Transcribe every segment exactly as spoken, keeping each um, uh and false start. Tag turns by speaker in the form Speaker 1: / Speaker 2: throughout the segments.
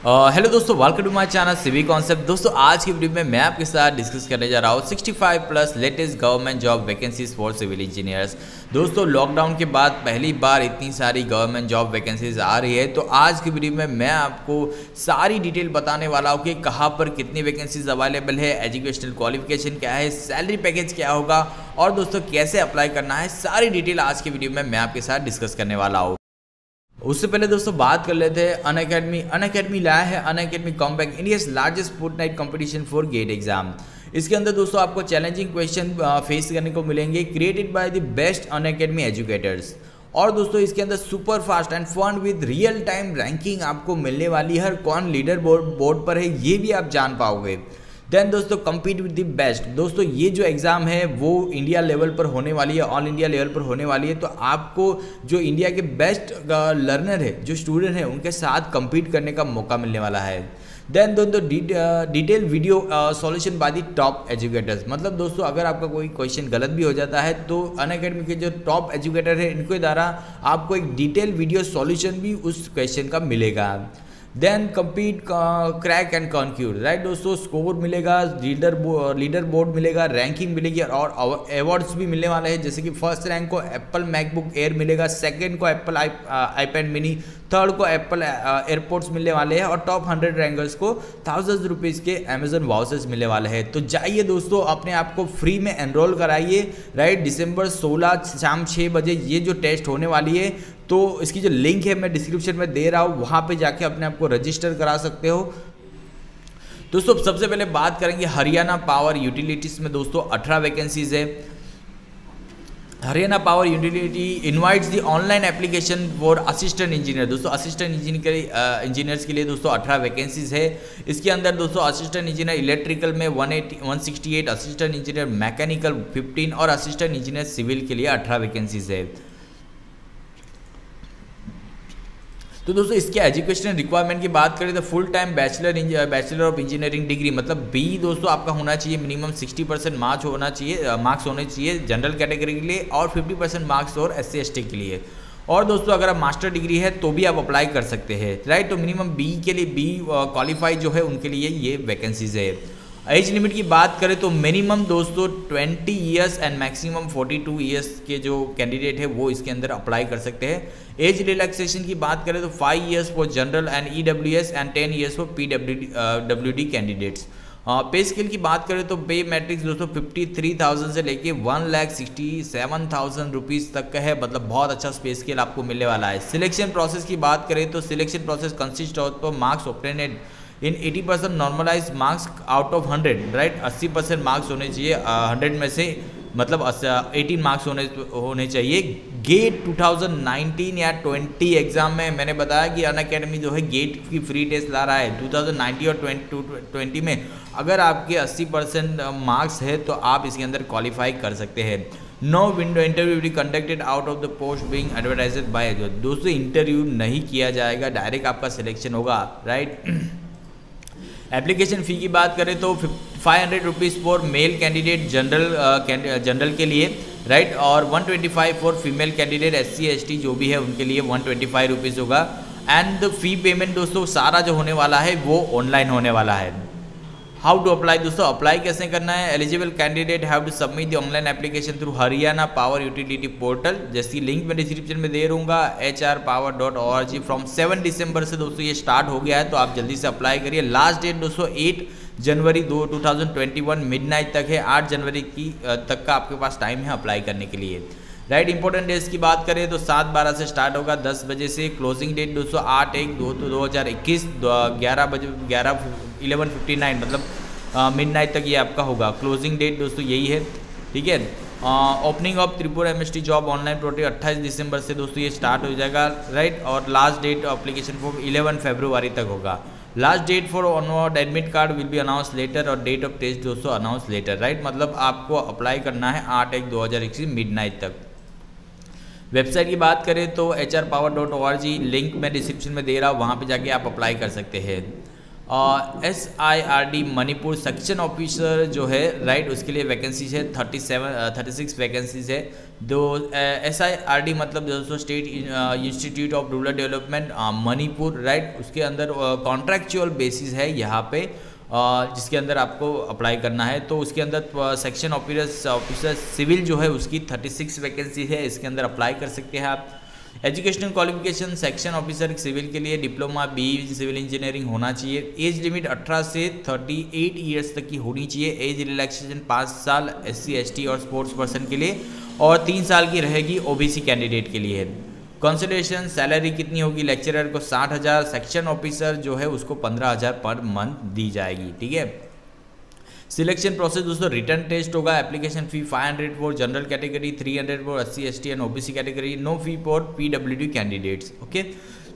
Speaker 1: Hello दोस्तों, welcome to my channel civic concept. दोस्तों आज की वीडियो में मैं आपके साथ डिस्कस करने जा रहा हूँ पैंसठ plus latest government job vacancies for civil engineers. दोस्तों लॉकडाउन के बाद पहली बार इतनी सारी गवर्नमेंट जॉब वैकेंसीज आ रही है, तो आज की वीडियो में मैं आपको सारी डिटेल बताने वाला हूँ कि कहाँ पर कितनी वैकेंसीज अवेलेबल है, एजुकेशनल क्वालिफिकेशन क्या है, सैलरी पैकेज क्या होगा और दोस्तों कैसे अप्लाई करना है, सारी डिटेल आज की वीडियो में मैं आपके साथ डिस्कस करने वाला हूँ। उससे पहले दोस्तों बात कर लेते हैं अनअकैडमी। अनअकैडमी लाया है Unacademy combat India's largest fortnight competition for GATE exam. इसके अंदर दोस्तों आपको चैलेंजिंग क्वेश्चन फेस करने को मिलेंगे created by the best Unacademy educators. और दोस्तों इसके अंदर super fast and fun with real time ranking आपको मिलने वाली है। कौन लीडर बोर्ड बोर्ड पर है ये भी आप जान पाओगे। देन दोस्तों कम्पीट विद द बेस्ट। दोस्तों ये जो एग्ज़ाम है वो इंडिया लेवल पर होने वाली है, ऑल इंडिया लेवल पर होने वाली है। तो आपको जो इंडिया के बेस्ट लर्नर है, जो स्टूडेंट है, उनके साथ कम्पीट करने का मौका मिलने वाला है। देन दोस्तों detail video solution by the top educators. मतलब दोस्तों अगर आपका कोई क्वेश्चन गलत भी हो जाता है तो अनअकैडमी के जो टॉप एजुकेटर है इनके द्वारा आपको एक डिटेल वीडियो सॉल्यूशन भी उस क्वेश्चन का मिलेगा। Then compete crack and conquer, right दोस्तों, स्कोर मिलेगा, लीडर लीडर बोर्ड मिलेगा, रैंकिंग मिलेगी और अवार्ड्स भी मिलने वाले हैं। जैसे कि फर्स्ट रैंक को एप्पल मैकबुक एयर मिलेगा, सेकंड को एप्पल आईपैड मिनी, थर्ड को एप्पल एयरपोर्ट्स मिलने वाले हैं और टॉप हंड्रेड रैंकर्स को थाउजेंड रुपीज़ के अमेजन वाउचर्स मिलने वाले हैं। तो जाइए दोस्तों अपने आप को फ्री में एनरोल कराइए, राइट। दिसंबर सोलह शाम छः बजे ये जो टेस्ट होने वाली है, तो इसकी जो लिंक है मैं डिस्क्रिप्शन में दे रहा हूँ, वहाँ पे जाके अपने आप को रजिस्टर करा सकते हो। दोस्तों सबसे पहले बात करेंगे हरियाणा पावर यूटिलिटीज़ में। दोस्तों अठारह वैकेंसीज है। Haryana power utility invites the online application for assistant engineer. दोस्तों असिस्टेंट इंजीनियर के इंजीनियर्स के लिए दोस्तों अठारह वैकेंसीज है। इसके अंदर दोस्तों असिस्टेंट इंजीनियर इलेक्ट्रिकल में one eighty one sixty eight, assistant engineer mechanical fifteen और असिस्टेंट इंजीनियर सिविल के लिए अठारह वैकेंसीज है। तो दोस्तों इसके एजुकेशनल रिक्वायरमेंट की बात करें तो full time bachelor bachelor of engineering degree, मतलब बी दोस्तों आपका होना चाहिए, मिनिमम सिक्सटी परसेंट मार्क्स होना चाहिए मार्क्स होने चाहिए जनरल कैटेगरी के लिए और फिफ्टी परसेंट मार्क्स और एस सी एस टी के लिए। और दोस्तों अगर आप मास्टर डिग्री है तो भी आप अप्लाई कर सकते हैं, राइट। तो मिनिमम बी के लिए बी क्वालिफाई जो है उनके लिए ये वैकेंसीज है। एज लिमिट की बात करें तो मिनिमम दोस्तों twenty years and maximum forty two years के जो कैंडिडेट है वो इसके अंदर अप्लाई कर सकते हैं। एज रिलैक्सेशन की बात करें तो five years for general and E W S and ten years for P W D candidates. Pay scale की बात करें तो पे मैट्रिक्स दोस्तों फिफ्टी थ्री थाउजेंड से लेके one lakh sixty seven thousand rupees तक का है, मतलब बहुत अच्छा पे स्केल आपको मिलने वाला है। सिलेक्शन प्रोसेस की बात करें तो selection process consist of marks obtained in eighty percent normalize marks out of hundred, right. अस्सी परसेंट मार्क्स होने चाहिए हंड्रेड में से, मतलब एटीन मार्क्स होने होने चाहिए। गेट टू थाउजेंड नाइनटीन या ट्वेंटी एग्जाम में मैंने बताया कि अनअकैडमी जो है गेट की फ्री टेस्ट ला रहा है। टू थाउजेंड नाइनटीन और ट्वेंटी में अगर आपके अस्सी परसेंट मार्क्स है तो आप इसके अंदर क्वालिफाई कर सकते हैं। No window interview be conducted out of the post being advertised by. दोस्तों इंटरव्यू नहीं किया जाएगा, डायरेक्ट आपका सिलेक्शन होगा, राइट। एप्लीकेशन फ़ी की बात करें तो five hundred rupees for male candidate general general के लिए, राइट, और one twenty five for female candidate S C S T जो भी है उनके लिए वन ट्वेंटी फाइव रुपीज़ होगा। एंड द फी पेमेंट दोस्तों सारा जो होने वाला है वो ऑनलाइन होने वाला है। हाउ टू अप्लाई दोस्तों, अप्लाई कैसे करना है। Eligible candidate have to submit the online application through Haryana power utility portal, जैसी लिंक मैं डिस्क्रिप्शन में दे दूँगा, H R power dot O R G. From seven दिसंबर से दोस्तों ये स्टार्ट हो गया है, तो आप जल्दी से अप्लाई करिए। लास्ट डेट दोस्तों एट जनवरी दो two thousand twenty one midnight तक है। आठ जनवरी की तक का आपके पास टाइम है अप्लाई करने के लिए, राइट। इंपॉर्टेंट डेट्स की बात करें तो सात बारह से स्टार्ट होगा दस बजे से। क्लोजिंग डेट दोस्तों आठ एक दो तो दो हज़ार इक्कीस ग्यारह बजे ग्यारह इलेवन फिफ्टी नाइन मतलब मिडनाइट तक ये आपका होगा। क्लोजिंग डेट दोस्तों यही है, ठीक है। Opening of Tripura M S T job online portal अट्ठाईस दिसंबर से दोस्तों ये स्टार्ट हो जाएगा, राइट। और last date application form eleven फरवरी तक होगा। Last date for onward admit card will be announce letter और डेट ऑफ टेस्ट दोस्तों अनाउंस लेटर, राइट। मतलब आपको अप्लाई करना है आठ एक दो हज़ार इक्कीस मिडनाइट तक। वेबसाइट की बात करें तो H R power dot O R G, link मैं डिस्क्रिप्शन में दे रहा हूँ, वहाँ पे जाके आप अप्लाई कर सकते हैं। S I R D Manipur section officer जो है राइट, उसके लिए वैकेंसीज है thirty seven thirty six vacancies है। दो एस आई आर डी मतलब दोस्तों state institute of rural development Manipur right, उसके अंदर कॉन्ट्रैक्चुअल बेसिस है यहाँ पे, uh, जिसके अंदर आपको अप्लाई करना है। तो उसके अंदर सेक्शन ऑफिसर ऑफिसर सिविल जो है उसकी थर्टी सिक्स वैकेंसी है, इसके अंदर अप्लाई कर सकते हैं आप। Educational qualification civil officer civil के लिए डिप्लोमा बी सिविल इंजीनियरिंग होना चाहिए। एज लिमिट अठारह से अड़तीस इयर्स तक की होनी चाहिए। एज रिलैक्सेशन पाँच साल एस सी एस टी और स्पोर्ट्स पर्सन के लिए, और तीन साल की रहेगी ओबीसी कैंडिडेट के लिए। कंसिडरेशन सैलरी कितनी होगी, लेक्चरर को साठ हज़ार, सेक्शन ऑफिसर जो है उसको पंद्रह हज़ार पर मंथ दी जाएगी, ठीक है। सिलेक्शन प्रोसेस दोस्तों रिटर्न टेस्ट होगा। Application fee five hundred for general category, three hundred for S C S T and OBC category, no fee for PWD candidates, okay.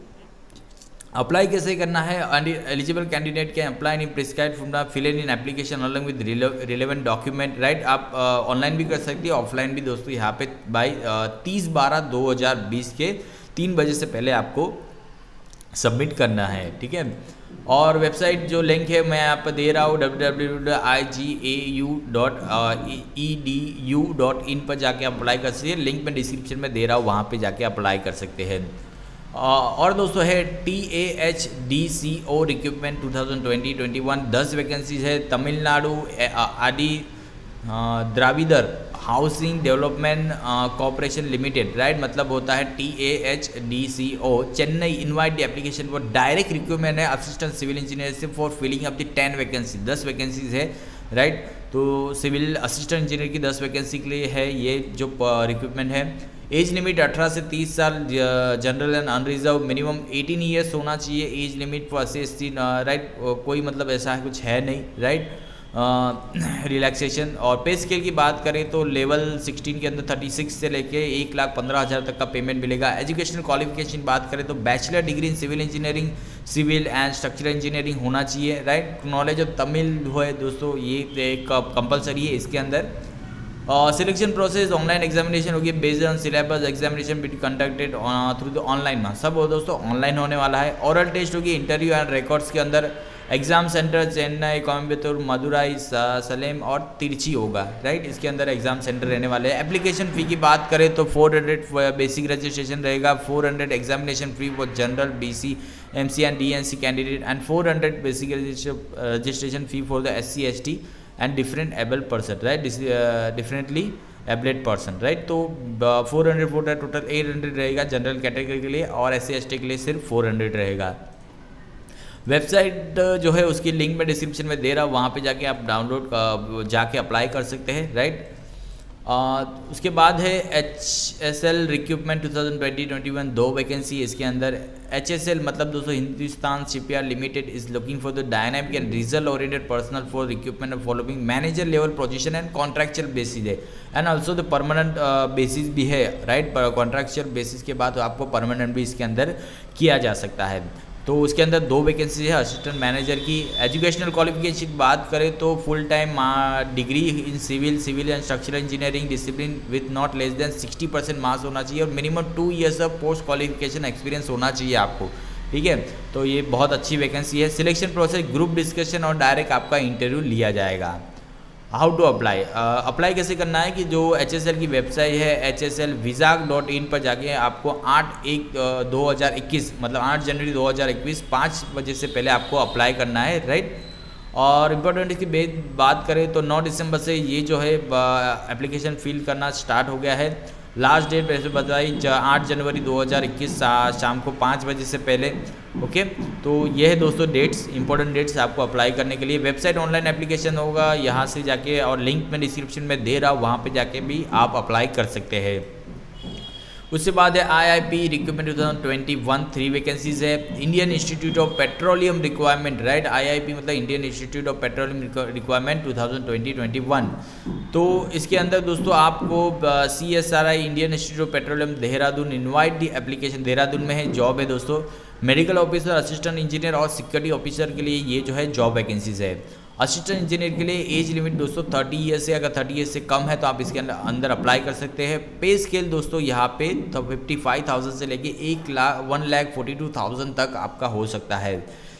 Speaker 1: Apply कैसे करना है, eligible candidate can apply in prescribed form, fill in application along with relevant document right. आप online uh, भी कर सकते हैं, offline भी दोस्तों यहाँ पे बाई तीस बारह दो हज़ार बीस के तीन बजे से पहले आपको सबमिट करना है, ठीक है। और वेबसाइट जो लिंक है मैं यहाँ पर दे रहा हूँ W W W dot I G A U dot E D U dot in पर जाके अप्लाई कर सकते हैं। लिंक मैं डिस्क्रिप्शन में दे रहा हूँ, वहाँ पे जाके अप्लाई कर सकते हैं। और दोस्तों है T A H D C O recruitment two thousand twenty twenty one, दस वैकेंसीज है। Tamil Nadu Adi Dravidar housing development corporation limited right, मतलब होता है T A H D C O, Chennai. Invite the application for direct recruitment है असिस्टेंट सिविल इंजीनियर से for filling up the ten vacancy, दस vacancies है right. तो सिविल असिस्टेंट इंजीनियर की दस वैकेंसी के लिए है ये जो रिक्रूटमेंट है। एज लिमिट अठारह से तीस साल, जनरल एंड अनरिजर्व, मिनिमम अठारह ईयर्स होना चाहिए। Age limit for S C S T right, कोई मतलब ऐसा है कुछ है नहीं राइट। रिलैक्सेशन uh, और पे स्केल की बात करें तो लेवल सोलह के अंदर छत्तीस से लेके एक लाख पंद्रह हज़ार तक का पेमेंट मिलेगा। एजुकेशनल क्वालिफिकेशन बात करें तो bachelor degree in civil engineering, civil and structural engineering होना चाहिए राइट। नॉलेज ऑफ तमिल है दोस्तों, ये एक कंपलसरी है इसके अंदर। सिलेक्शन प्रोसेस ऑनलाइन एग्जामिनेशन होगी based on syllabus, examination be conducted through the online में, सब हो दोस्तों ऑनलाइन होने वाला है। ओरल टेस्ट होगी, इंटरव्यू एंड रिकॉर्ड्स के अंदर। एग्जाम सेंटर चेन्नई, कोयम्बतूर, मदुराई, सलेम और तिरची होगा राइट, इसके अंदर एग्जाम सेंटर रहने वाले हैं। एप्लीकेशन फ़ी की बात करें तो फोर हंड्रेड बेसिक रजिस्ट्रेशन रहेगा, four hundred examination fee for general B C M C and D N C candidate, and four hundred basic registration fee for the S C S T and different able person right, differently abled person right. तो four hundred four total eight hundred रहेगा general category के लिए, और S C S T के लिए सिर्फ four hundred रहेगा। Website जो है उसकी लिंक मैं डिस्क्रिप्शन में दे रहा हूँ, वहाँ पे जाके आप डाउनलोड जाके अप्लाई कर सकते हैं राइट। उसके बाद है H S L recruitment two thousand twenty twenty one, दो वैकेंसी इसके अंदर। एच एस एल मतलब दोस्तों Hindustan shipyard limited is looking for the dynamic and result oriented personnel for recruitment of following manager level position and contractual basis है, and also the permanent basis भी है right. Contractual basis के बाद आपको permanent भी इसके अंदर किया जा सकता है। तो उसके अंदर दो वैकेंसी है असिस्टेंट मैनेजर की। एजुकेशनल क्वालिफिकेशन की बात करें तो full time degree in civil civil and structural engineering discipline with not less than sixty percent marks होना चाहिए, और minimum two years of post qualification experience होना चाहिए आपको, ठीक है। तो ये बहुत अच्छी वैकेंसी है। सिलेक्शन प्रोसेस ग्रुप डिस्कशन और डायरेक्ट आपका इंटरव्यू लिया जाएगा। हाउ टू अप्लाई, अप्लाई कैसे करना है कि जो एच एस एल की वेबसाइट है H S L Vizag dot in पर जाके आपको आठ एक दो हज़ार इक्कीस मतलब आठ जनवरी दो हज़ार इक्कीस पाँच बजे से पहले आपको अप्लाई करना है राइट। और इम्पोर्टेंट इसकी बात करें तो नौ दिसंबर से ये जो है एप्लीकेशन फिल करना स्टार्ट हो गया है। लास्ट डेट वैसे बताई आठ जनवरी दो हज़ार इक्कीस शाम को पाँच बजे से पहले, ओके। तो ये है दोस्तों डेट्स, इंपॉर्टेंट डेट्स आपको अप्लाई करने के लिए। वेबसाइट ऑनलाइन एप्लीकेशन होगा, यहाँ से जाके, और लिंक में डिस्क्रिप्शन में दे रहा हूँ, वहाँ पे जाके भी आप अप्लाई कर सकते हैं। उसके बाद है I I P recruitment two thousand twenty one, three vacancies है। Indian institute of petroleum requirement right, I I P मतलब Indian institute of petroleum requirement two thousand twenty twenty one. तो इसके अंदर दोस्तों आपको C S R I Indian institute of petroleum Dehradun invite the application, Dehradun में है, job है दोस्तों। मेडिकल ऑफिसर, असिस्टेंट इंजीनियर और सिक्योरिटी ऑफिसर के लिए ये जो है जॉब वैकेंसीज है। असिस्टेंट इंजीनियर के लिए एज लिमिट दोस्तों थर्टी ईयर से, अगर थर्टी ईयर से कम है तो आप इसके अंदर अंदर अप्लाई कर सकते हैं। पे स्केल दोस्तों यहाँ पे तो फिफ्टी फाइव थाउजेंड से लेके एक lakh one lakh forty two thousand तक आपका हो सकता है।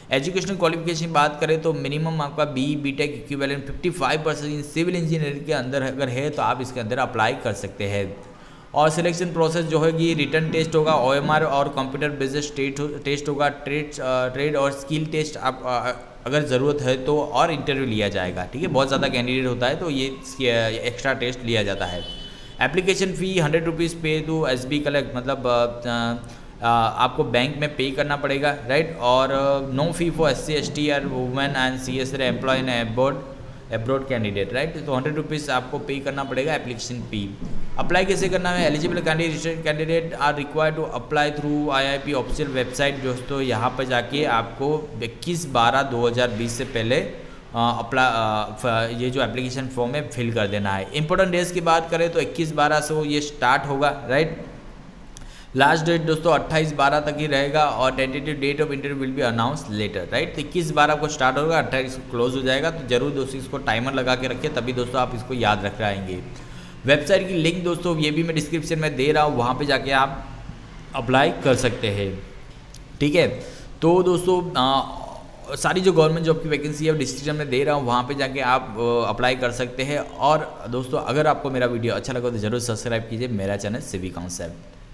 Speaker 1: एजुकेशनल क्वालिफिकेशन की बात करें तो मिनिमम आपका B B tech equivalent fifty five percent in civil engineering के अंदर अगर है तो आप इसके अंदर अप्लाई कर सकते हैं। और सिलेक्शन प्रोसेस जो है कि रिटर्न टेस्ट होगा, ओ एम आर और कंप्यूटर बेस्ड टेस्ट होगा, ट्रेड ट्रेड और स्किल टेस्ट आप अगर ज़रूरत है तो और इंटरव्यू लिया जाएगा। ठीक है, बहुत ज़्यादा कैंडिडेट होता है तो ये एक्स्ट्रा टेस्ट लिया जाता है। Application fee hundred rupees pay to S B collect, मतलब आ, आ, आपको बैंक में पे करना पड़ेगा, राइट। और no fee for S C S T और women and C S employ in abroad abroad candidate, right. तो हंड्रेड रुपीज़ आपको पे करना पड़ेगा एप्लीकेशन फ़ी। अप्लाई कैसे करना है? Eligible candidate candidate are required to apply through I I P official website. दोस्तों यहाँ पर जाके आपको इक्कीस बारह दो हज़ार बीस से पहले अप्लाई ये जो एप्लीकेशन फॉर्म है फिल कर देना है। इंपॉर्टेंट डेज की बात करें तो इक्कीस बारह से ये स्टार्ट होगा, राइट। लास्ट डेट दोस्तों अट्ठाईस बारह तक ही रहेगा और tentative date of interview will be announce letter, right. तो इक्कीस बारह को स्टार्ट होगा, अट्ठाईस को क्लोज हो जाएगा। तो जरूर दोस्तों इसको टाइमर लगा के रखिए, तभी दोस्तों आप इसको याद रख पाएंगे। वेबसाइट की लिंक दोस्तों ये भी मैं डिस्क्रिप्शन में दे रहा हूँ, वहाँ पे जाके आप अप्लाई कर सकते हैं। ठीक है, तो दोस्तों आ, सारी जो गवर्नमेंट जॉब की वैकेंसी है डिस्क्रिप्शन में दे रहा हूँ, वहाँ पे जाके आप अप्लाई कर सकते हैं। और दोस्तों अगर आपको मेरा वीडियो अच्छा लगा तो ज़रूर सब्सक्राइब कीजिए मेरा चैनल सिविक कॉन्सेप्ट।